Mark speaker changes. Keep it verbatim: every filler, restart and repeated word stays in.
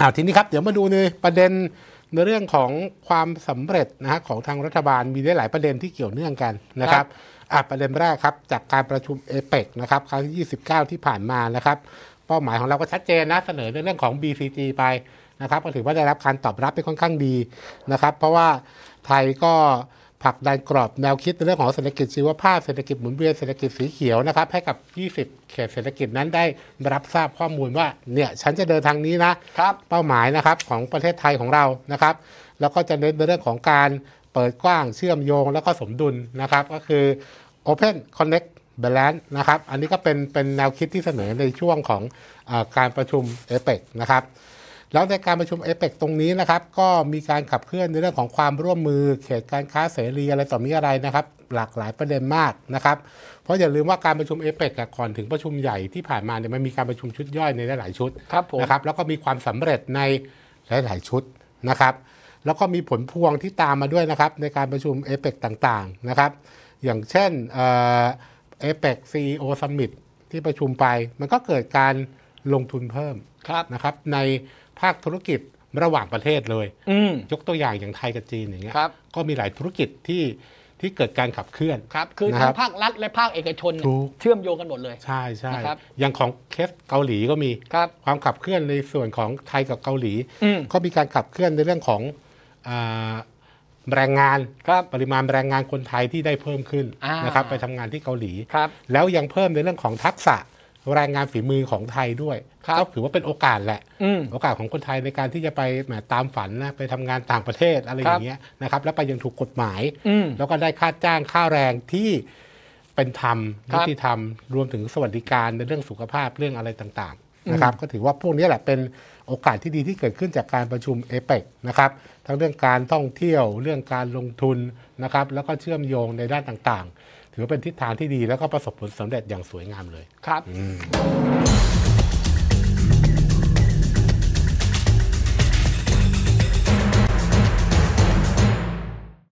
Speaker 1: อ่าทีนี้ครับเดี๋ยวมาดูในประเด็นในเรื่องของความสำเร็จนะฮะของทางรัฐบาลมีได้หลายประเด็นที่เกี่ยวเนื่องกันนะครับอ่าประเด็นแรกครับจากการประชุมเอเปกนะครับครั้งที่ยี่สิบเก้าที่ผ่านมานะครับเป้าหมายของเราก็ชัดเจนนะเสนอในเรื่องของ บี ซี จี ไปนะครับก็ถือว่าได้รับการตอบรับเป็นค่อนข้างดีนะครับเพราะว่าไทยก็ผลักดันกรอบแนวคิดในเรื่องของเศรษฐกิจชีวภาพเศรษฐกิจหมุนเวียนเศรษฐกิจสีเขียวนะครับให้กับยี่สิบเขตเศรษฐกิจนั้นได้รับทราบข้อมูลว่าเนี่ยฉันจะเดินทางนี้นะครับเป้าหมายนะครับของประเทศไทยของเรานะครับแล้วก็จะเน้นในเรื่องของการเปิดกว้างเชื่อมโยงแล้วก็สมดุลนะครับก็คือ Open Connect Balance นะครับอันนี้ก็เป็นเป็นแนวคิดที่เสนอในช่วงของเอ่อการประชุมเอเปกนะครับแล้วในการประชุมเอเปกตรงนี้นะครับก็มีการขับเคลื่อนในเรื่องของความร่วมมือเขตการค้าเสรีอะไรต่อมีอะไรนะครับหลากหลายประเด็นมากนะครับเพราะอย่าลืมว่าการประชุมเอเปกก่อนถึงประชุมใหญ่ที่ผ่านมาเนี่ยมันมีการประชุมชุดย่อยในหลายๆชุดนะครับแล้วก็มีความสำเร็จในหลายๆชุดนะครับแล้วก็มีผลพวงที่ตามมาด้วยนะครับในการประชุมเอเปกต่างๆนะครับอย่างเช่นเอเปก ซี อี โอ Summit ที่ประชุมไปมันก็เกิดการลงทุนเพิ่มนะครับในภาคธุรกิจระหว่างประเทศเลยยกตัวอย่างอย่างไทยกับจีนอย่างเงี้ยก็มีหลายธุรกิจที่ที่เกิดการขับเคลื่อน
Speaker 2: ครับคือทั้งภาครัฐและภาคเอกชนเชื่อมโยงกันหมดเลย
Speaker 1: ใช่ใช่อย่างของเคสเกาหลีก็มีความขับเคลื่อนในส่วนของไทยกับเกาหลีก็มีการขับเคลื่อนในเรื่องของแรงงานปริมาณแรงงานคนไทยที่ได้เพิ่มขึ้นนะครับไปทำงานที่เกาหลีแล้วยังเพิ่มในเรื่องของทักษะแรงงานฝีมือของไทยด้วยก็ถือว่าเป็นโอกาสแหละโอกาสของคนไทยในการที่จะไปตามฝันนะไปทำงานต่างประเทศอะไรอย่างเงี้ยนะครับแล้วไปยังถูกกฎหมายแล้วก็ได้ค่าจ้างค่าแรงที่เป็นธรรมยุติธรรมรวมถึงสวัสดิการในเรื่องสุขภาพเรื่องอะไรต่างๆนะครับก็ถือว่าพวกนี้แหละเป็นโอกาสที่ดีที่เกิดขึ้นจากการประชุมเอเปกนะครับทั้งเรื่องการท่องเที่ยวเรื่องการลงทุนนะครับแล้วก็เชื่อมโยงในด้านต่างๆถือว่าเป็นทิศทางที่ดีแล้วก็ประสบผลสำเร็จอย่างสวยงามเลย
Speaker 2: ครับ